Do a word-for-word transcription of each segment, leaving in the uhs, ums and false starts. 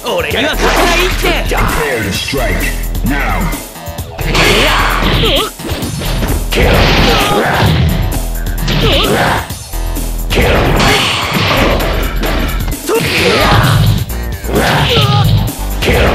俺には勝てないって。 Prepare to strike now. Kill. Kill. Kill.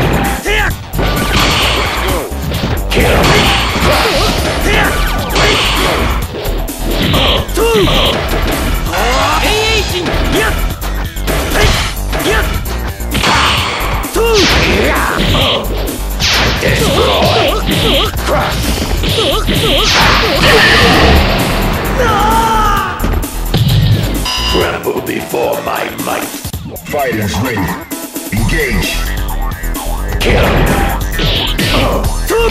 Tremble before my might. Fighters ready. Engage. Kill. Two.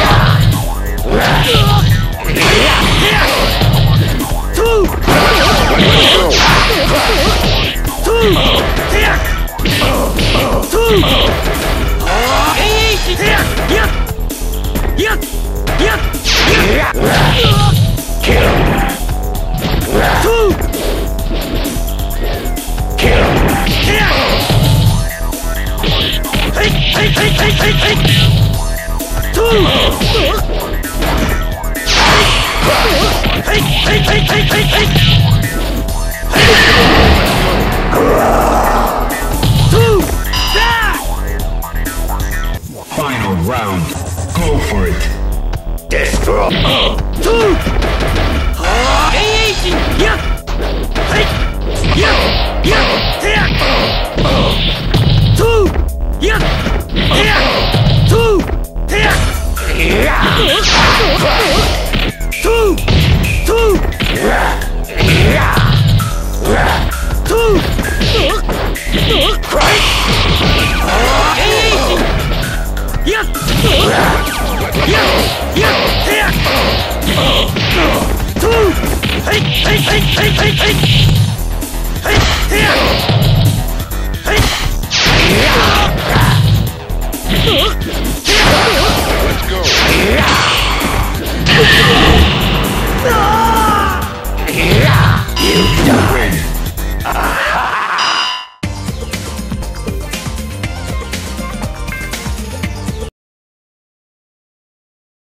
Final round. Go for it. Destroy. Two. Yeah. Hey. Yeah. Yeah. Two. Yeah. Yeah. Two. Yeah. Two. Two. Two. Christ. Yeah. Yeah. Yeah. Two. Hey. Hey. Hey. Hey. Hey. Hey. Hey. Hey. Let's go. You win.